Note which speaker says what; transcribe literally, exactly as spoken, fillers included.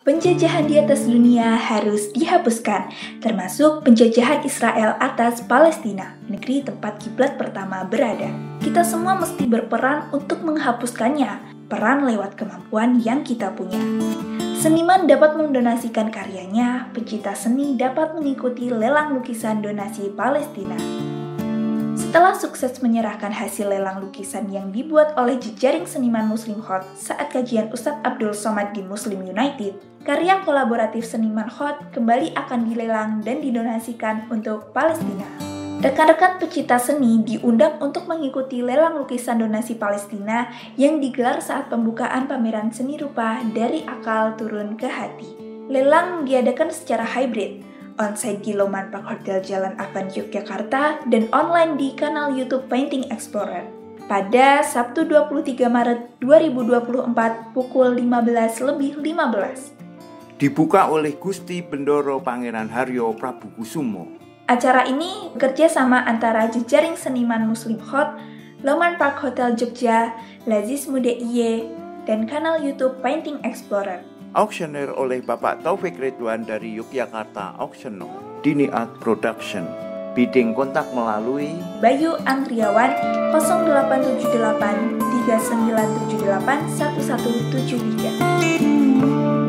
Speaker 1: Penjajahan di atas dunia harus dihapuskan, termasuk penjajahan Israel atas Palestina, negeri tempat kiblat pertama berada. Kita semua mesti berperan untuk menghapuskannya, peran lewat kemampuan yang kita punya. Seniman dapat mendonasikan karyanya, pencipta seni dapat mengikuti lelang lukisan donasi Palestina. Setelah sukses menyerahkan hasil lelang lukisan yang dibuat oleh jejaring seniman Muslim Hot saat kajian Ustadz Abdul Somad di Muslim United, karya kolaboratif seniman Hot kembali akan dilelang dan didonasikan untuk Palestina. Rekan-rekan pecinta seni diundang untuk mengikuti lelang lukisan donasi Palestina yang digelar saat pembukaan pameran seni rupa Dari Akal Turun ke Hati. Lelang diadakan secara hybrid, onsite di Loman Park Hotel Jalan Avan, Yogyakarta, dan online di kanal YouTube Painting Explorer. Pada Sabtu dua puluh tiga Maret dua ribu dua puluh empat pukul lima belas lebih lima belas.
Speaker 2: Dibuka oleh Gusti Bendoro Pangeran Haryo Prabu Kusumo.
Speaker 1: Acara ini kerjasama antara jejaring seniman Muslim Hot, Loman Park Hotel Jogja, Lazis Mude I Y, dan kanal YouTube Painting Explorer.
Speaker 2: Auctioneer oleh Bapak Taufik Ridwan dari Yogyakarta Auctioneer, Dini Art Production. Bidding kontak melalui
Speaker 1: Bayu Andriawan nol delapan tujuh delapan tiga sembilan tujuh delapan satu satu tujuh tiga.